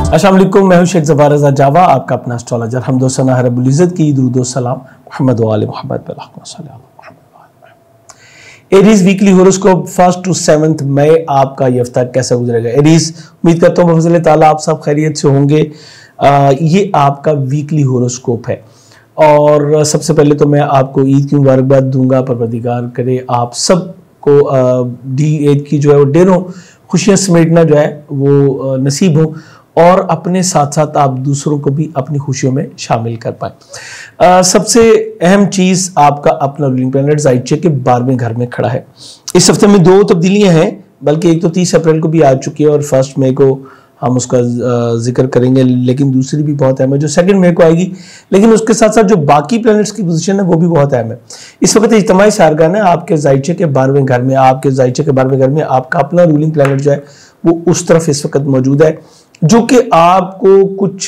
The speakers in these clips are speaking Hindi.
अस्सलाम वालेकुम, मैं हूं शेख ज़फ़र रज़ा जावा, आपका अपना एस्ट्रोलॉजर। हमदो सना है रब्बुल इज़्ज़त की, दुरूद व सलाम मोहम्मद व आले मोहम्मद पे लाखों सलाम। Aries weekly horoscope 1 to 7 May आपका ये हफ्ता कैसा गुजरेगा। एरीज, उम्मीद करता हूँ बफ़ज़ल ताला आप सब खैरियत से होंगे। ये आपका वीकली होरोस्कोप है और सबसे पहले तो मैं आपको ईद की मुबारकबाद दूंगा। परवरदिगार करे आप सबको दी ईद की जो है वो ढेरों खुशियाँ समेटना जो है वो नसीब हो और अपने साथ साथ आप दूसरों को भी अपनी खुशियों में शामिल कर पाए। सबसे अहम चीज़ आपका अपना रूलिंग प्लैनेट ज़ाइचे के 12वें घर में खड़ा है। इस हफ्ते में 2 तब्दीलियां हैं, बल्कि एक तो 30 अप्रैल को भी आ चुकी है और 1 मई को हम उसका जिक्र करेंगे, लेकिन दूसरी भी बहुत अहम है जो 2 मई को आएगी। लेकिन उसके साथ साथ जो बाकी प्लैनेट्स की पोजीशन है वो भी बहुत अहम है। इस वक्त इज्तिमाई सारगान है आपके ज़ाइचे के 12वें घर में। आपके ज़ाइचे के 12वें घर में आपका अपना रूलिंग प्लैनेट जो है वो उस तरफ इस वक्त मौजूद है, जो कि आपको कुछ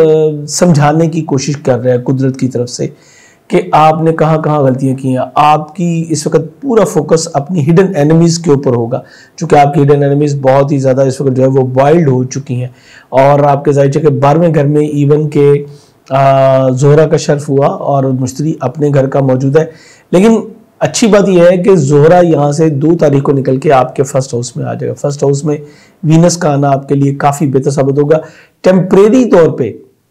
समझाने की कोशिश कर रहा है कुदरत की तरफ से कि आपने कहाँ कहाँ गलतियाँ की हैं। आपकी इस वक्त पूरा फोकस अपनी हिडन एनिमीज़ के ऊपर होगा, क्योंकि आपकी हिडन एनिमीज़ बहुत ही ज़्यादा इस वक्त जो है वो वाइल्ड हो चुकी हैं। और आपके ज़ाइचे के 12वें घर में इवन के ज़ोहरा का शर्फ हुआ और मुश्तरी अपने घर का मौजूद है। लेकिन अच्छी बात यह है कि ज़ोहरा यहाँ से 2 तारीख को निकल के आपके फर्स्ट हाउस में आ जाएगा। फर्स्ट हाउस में वीनस का आना आपके लिए काफ़ी बेहतर साबित होगा। टेम्परेरी तौर पे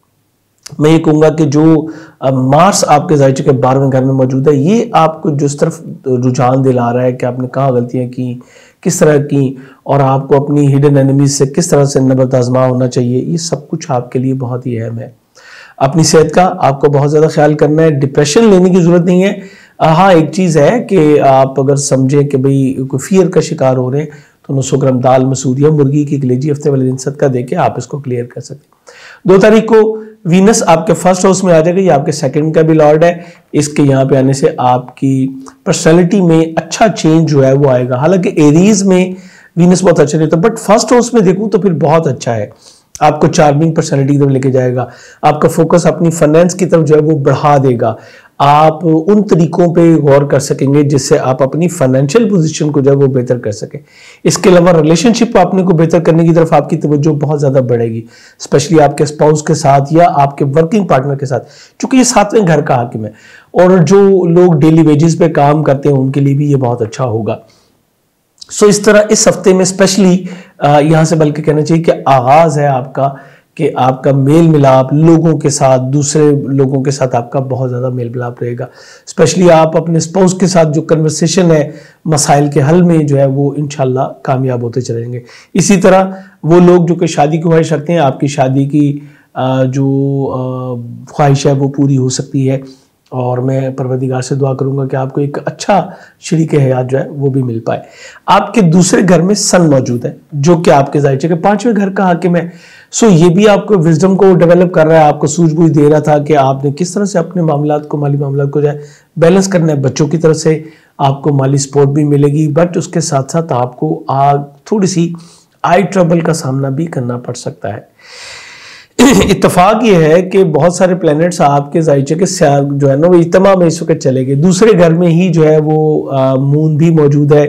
मैं ये कहूँगा कि जो मार्स आपके ज़ाइचे के 12वें घर में मौजूद है, ये आपको जिस तरफ रुझान दिला रहा है कि आपने कहाँ गलतियाँ की, किस तरह की, और आपको अपनी हिडन एनिमीज से किस तरह से नबर्द आज़मा होना चाहिए, ये सब कुछ आपके लिए बहुत ही अहम है। अपनी सेहत का आपको बहुत ज़्यादा ख्याल करना है। डिप्रेशन लेने की ज़रूरत नहीं है। हाँ, एक चीज़ है कि आप अगर समझें कि भाई कोई फियर का शिकार हो रहे हैं तो 900 ग्राम दाल मसूर या मुर्गी की कलेजी हफ्ते वाले दिन सदका देके आप इसको क्लियर कर सकते हैं। 2 तारीख को वीनस आपके फर्स्ट हाउस में आ जाएगा। ये आपके सेकंड का भी लॉर्ड है। इसके यहाँ पे आने से आपकी पर्सनैलिटी में अच्छा चेंज जो है वो आएगा। हालांकि एरीज में वीनस बहुत अच्छा नहीं होता, बट फर्स्ट हाउस में देखूँ तो फिर बहुत अच्छा है। आपको चार्मिंग पर्सनैलिटी की तरफ लेके जाएगा। आपका फोकस अपनी फाइनेंस की तरफ जो है वो बढ़ा देगा। आप उन तरीकों पे गौर कर सकेंगे जिससे आप अपनी फाइनेंशियल पोजीशन को जो है वो बेहतर कर सकें। इसके अलावा रिलेशनशिप अपने को बेहतर करने की तरफ आपकी तवज्जो बहुत ज़्यादा बढ़ेगी, स्पेशली आपके स्पाउस के साथ या आपके वर्किंग पार्टनर के साथ, क्योंकि ये 7वें घर का हाकिम है। और जो लोग डेली वेजेस पे काम करते हैं उनके लिए भी ये बहुत अच्छा होगा। सो इस तरह इस हफ्ते में स्पेशली यहाँ से बल्कि कहना चाहिए कि आगाज है आपका कि आपका मेल मिलाप लोगों के साथ, दूसरे लोगों के साथ आपका बहुत ज़्यादा मेल मिलाप रहेगा। स्पेशली आप अपने स्पाउस के साथ जो कन्वर्सेशन है मसाइल के हल में जो है वो इंशाल्लाह कामयाब होते चलेंगे। इसी तरह वो लोग जो कि शादी की ख्वाहिश रखते हैं, आपकी शादी की जो ख्वाहिश है वो पूरी हो सकती है। और मैं परवरदिगार से दुआ करूंगा कि आपको एक अच्छा शरीक हयात जो है वो भी मिल पाए। आपके दूसरे घर में सन मौजूद है जो कि आपके ज़ाइचे के 5वें घर का हाकिम है। सो ये भी आपको विजडम को डेवलप कर रहा है, आपको सूझबूझ दे रहा था कि आपने किस तरह से अपने मामलात को, माली मामलात को जो है बैलेंस करना है। बच्चों की तरफ से आपको माली सपोर्ट भी मिलेगी, बट उसके साथ साथ आपको थोड़ी सी आई ट्रबल का सामना भी करना पड़ सकता है। इत्तेफाक ये है कि बहुत सारे प्लैनेट्स आपके ज़ाइचे के जो है ना वो इज्तिमा में इस वक्त चले गए। दूसरे घर में ही जो है वो मून भी मौजूद है,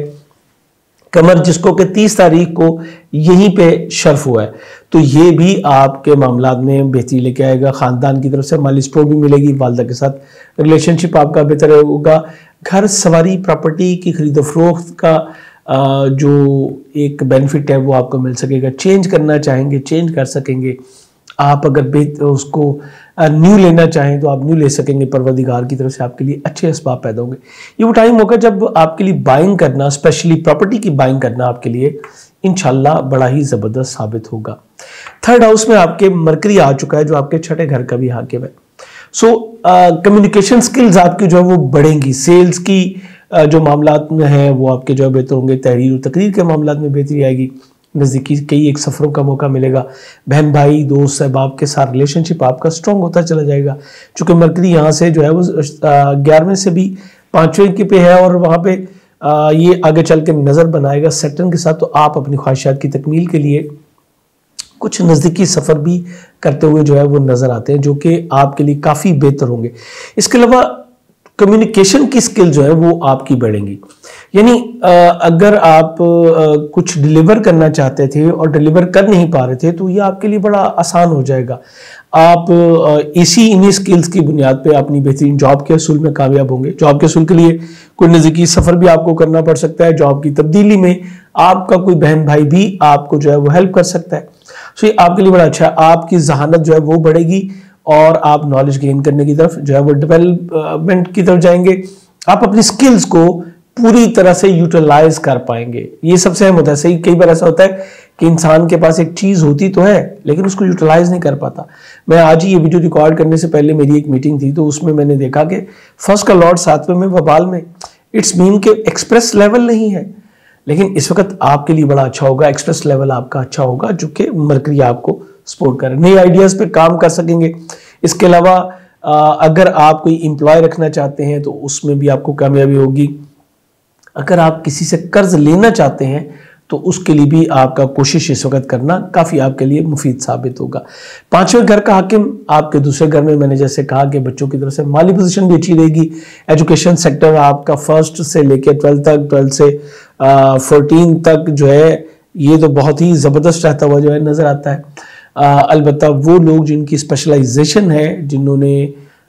कमर, जिसको कि 30 तारीख को यहीं पे शर्फ हुआ है। तो ये भी आपके मामलात में बेहतरी लेके आएगा। ख़ानदान की तरफ से माली सपोर्ट भी मिलेगी, वालदा के साथ रिलेशनशिप आपका बेहतर होगा। घर सवारी प्रॉपर्टी की खरीदो फरोख्त का जो एक बेनिफिट है वो आपको मिल सकेगा। चेंज करना चाहेंगे चेंज कर सकेंगे। आप अगर उसको न्यू लेना चाहें तो आप न्यू ले सकेंगे। परवरदिगार की तरफ से आपके लिए अच्छे असबाब पैदा होंगे। ये वो टाइम होगा जब आपके लिए बाइंग करना, स्पेशली प्रॉपर्टी की बाइंग करना आपके लिए इंशाल्लाह बड़ा ही ज़बरदस्त साबित होगा। 3rd हाउस में आपके मरकरी आ चुका है जो आपके 6ठे घर का भी हाकिम है। सो कम्युनिकेशन स्किल्स आपकी जो है वो बढ़ेंगी। सेल्स की जो मामलात में है वो आपके जो है बेहतर होंगे। तहरीर और तकरीर के मामलात में बेहतरी आएगी। नज़दीकी कई एक सफ़रों का मौका मिलेगा। बहन भाई दोस्त सहबाब के साथ रिलेशनशिप आपका स्ट्रॉन्ग होता चला जाएगा, चूँकि मरकरी यहाँ से जो है वो 11वें से भी 5वें के पे है और वहाँ पे ये आगे चल के नज़र बनाएगा सैटर्न के साथ। तो आप अपनी ख्वाहिशात की तकमील के लिए कुछ नज़दीकी सफ़र भी करते हुए जो है वो नज़र आते हैं, जो कि आपके लिए काफ़ी बेहतर होंगे। इसके अलावा कम्युनिकेशन की स्किल जो है वो आपकी बढ़ेंगी। यानी अगर आप कुछ डिलीवर करना चाहते थे और डिलीवर कर नहीं पा रहे थे तो ये आपके लिए बड़ा आसान हो जाएगा। आप इन्हीं स्किल्स की बुनियाद पे अपनी बेहतरीन जॉब के असूल में कामयाब होंगे। जॉब के असूल के लिए कोई नज़दीकी सफ़र भी आपको करना पड़ सकता है। जॉब की तब्दीली में आपका कोई बहन भाई भी आपको जो है वो हेल्प कर सकता है। सो ये आपके लिए बड़ा अच्छा है। आपकी जहानत जो है वो बढ़ेगी और आप नॉलेज गेन करने की तरफ जो है वो डेवलपमेंट की तरफ जाएंगे। आप अपनी स्किल्स को पूरी तरह से यूटिलाइज कर पाएंगे। ये सबसे अहम होता है। सही, कई बार ऐसा होता है कि इंसान के पास एक चीज होती तो है लेकिन उसको यूटिलाइज नहीं कर पाता। मैं आज ही ये वीडियो रिकॉर्ड करने से पहले मेरी एक मीटिंग थी, तो उसमें मैंने देखा कि फर्स्ट का लॉर्ड 7वें में भोपाल में, इट्स मीन के एक्सप्रेस लेवल नहीं है, लेकिन इस वक्त आपके लिए बड़ा अच्छा होगा। एक्सप्रेस लेवल आपका अच्छा होगा जो कि मरकरी आपको सपोर्ट करे, नए आइडियाज पे काम कर सकेंगे। इसके अलावा अगर आप कोई एम्प्लॉय रखना चाहते हैं तो उसमें भी आपको कामयाबी होगी। अगर आप किसी से कर्ज लेना चाहते हैं तो उसके लिए भी आपका कोशिश इस वक्त करना काफ़ी आपके लिए मुफीद साबित होगा। 5वें घर का हाकिम आपके दूसरे घर में, मैंने जैसे कहा कि बच्चों की तरफ से माली पोजीशन भी अच्छी रहेगी। एजुकेशन सेक्टर आपका 1st से लेकर 12th तक, 12 से 14 तक जो है ये तो बहुत ही ज़बरदस्त रहता हुआ जो है नज़र आता है। अलबत्ता वो लोग जिनकी स्पेशलाइजेशन है, जिन्होंने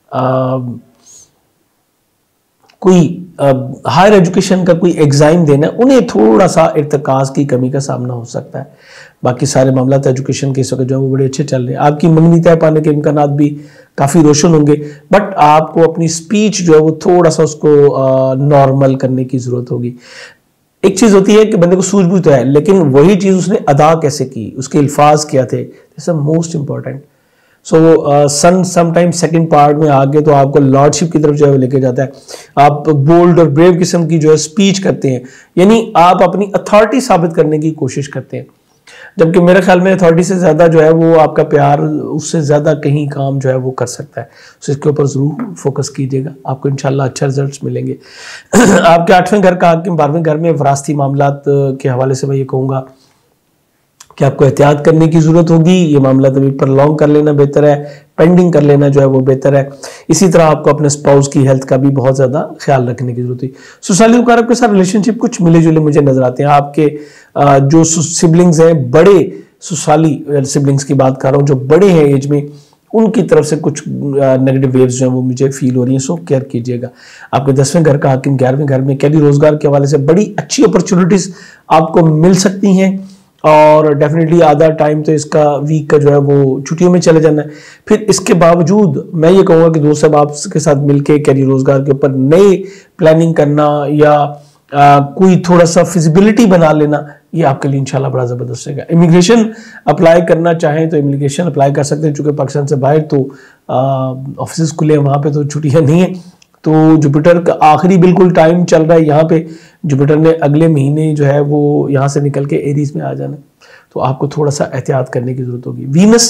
कोई हायर एजुकेशन का कोई एग्जाम देना है, उन्हें थोड़ा सा इर्तिकाज की कमी का सामना हो सकता है। बाकी सारे मामला एजुकेशन के इस वक्त जो है वो बड़े अच्छे चल रहे हैं। आपकी मंगनी तय पाने के इम्कानात भी काफ़ी रोशन होंगे, बट आपको अपनी स्पीच जो है वो थोड़ा सा उसको नॉर्मल करने की ज़रूरत होगी। एक चीज़ होती है कि बंदे को सूझबूझ तो है, लेकिन वही चीज़ उसने अदा कैसे की, उसके अल्फाज क्या थे, this is most important. So सन समटाइम सेकंड पार्ट में आगे तो आपको लॉर्डशिप की तरफ जो है लेके जाता है। आप बोल्ड और ब्रेव किस्म की जो है स्पीच करते हैं, यानी आप अपनी अथॉरिटी साबित करने की कोशिश करते हैं, जबकि मेरे ख्याल में अथॉरिटी से ज़्यादा जो है वो आपका प्यार, उससे ज़्यादा कहीं काम जो है वो कर सकता है। सो इसके ऊपर ज़रूर फोकस कीजिएगा, आपको इंशाल्लाह अच्छा रिजल्ट्स मिलेंगे। आपके 8वें घर का हाकिम 12वें घर में विरासती मामलात के हवाले से मैं ये कहूँगा कि आपको एहतियात करने की ज़रूरत होगी। ये मामला तभी प्रलॉन्ग कर लेना बेहतर है, पेंडिंग कर लेना जो है वो बेहतर है। इसी तरह आपको अपने स्पाउस की हेल्थ का भी बहुत ज़्यादा ख्याल रखने की जरूरत है। ससुराली मुकारब के साथ रिलेशनशिप कुछ मिले जुले मुझे नजर आते हैं। आपके जो सिबलिंग्स हैं, बड़े ससुराली सिबलिंग्स की बात कर रहा हूँ, जो बड़े हैं एज में, उनकी तरफ से कुछ नेगेटिव वेव्स जो हैं वो मुझे फील हो रही हैं। सो केयर कीजिएगा। आपके 10वें घर का हाकिम 11वें घर में, कैदी रोजगार के हवाले से बड़ी अच्छी अपॉर्चुनिटीज आपको मिल सकती हैं और डेफिनेटली आधा टाइम तो इसका वीक का जो है वो छुट्टियों में चले जाना है। फिर इसके बावजूद मैं ये कहूँगा कि दोस्त साहब आपके साथ मिलकर कैरियर रोजगार के ऊपर नए प्लानिंग करना या कोई थोड़ा सा फिजिबिलिटी बना लेना, ये आपके लिए इंशाल्लाह बड़ा ज़बरदस्त रहेगा। इमिग्रेशन अप्लाई करना चाहें तो इमिग्रेशन अप्लाई कर सकते हैं, चूँकि पाकिस्तान से बाहर तो ऑफिस खुले हैं, वहाँ पे तो छुट्टियाँ नहीं हैं। तो जुपिटर का आखिरी बिल्कुल टाइम चल रहा है यहाँ पे। जुपिटर ने अगले महीने जो है वो यहाँ से निकल के एरीज में आ जाना है, तो आपको थोड़ा सा एहतियात करने की जरूरत होगी। वीनस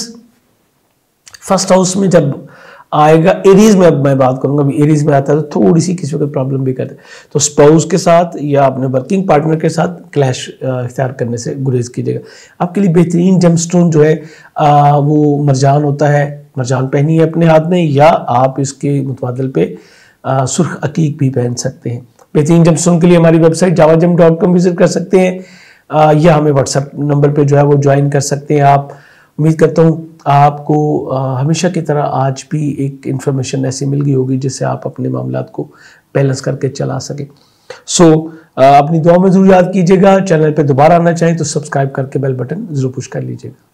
1st हाउस में जब आएगा, एरीज में अब मैं बात करूंगा, अभी एरीज में आता है तो थोड़ी सी किसी को प्रॉब्लम भी करते हैं, तो स्पाउस के साथ या अपने वर्किंग पार्टनर के साथ क्लैश इख्तियार करने से गुरेज कीजिएगा। आपके लिए बेहतरीन जेमस्टोन जो है वो मरजान होता है। मरजान पहनी है अपने हाथ में, या आप इसके मुतबादल पे सुर्ख अकीक भी पहन सकते हैं। बेहतरीन जेमस्टोन के लिए हमारी वेबसाइट jawagem.com विजिट कर सकते हैं, या हमें व्हाट्सएप नंबर पे जो है वो ज्वाइन कर सकते हैं आप। उम्मीद करता हूँ आपको हमेशा की तरह आज भी एक इन्फॉर्मेशन ऐसी मिल गई होगी जिससे आप अपने मामलात को बैलेंस करके चला सकें। सो अपनी दुआ में जरूर याद कीजिएगा। चैनल पे दोबारा आना चाहें तो सब्सक्राइब करके बेल बटन जरूर पुश कर लीजिएगा।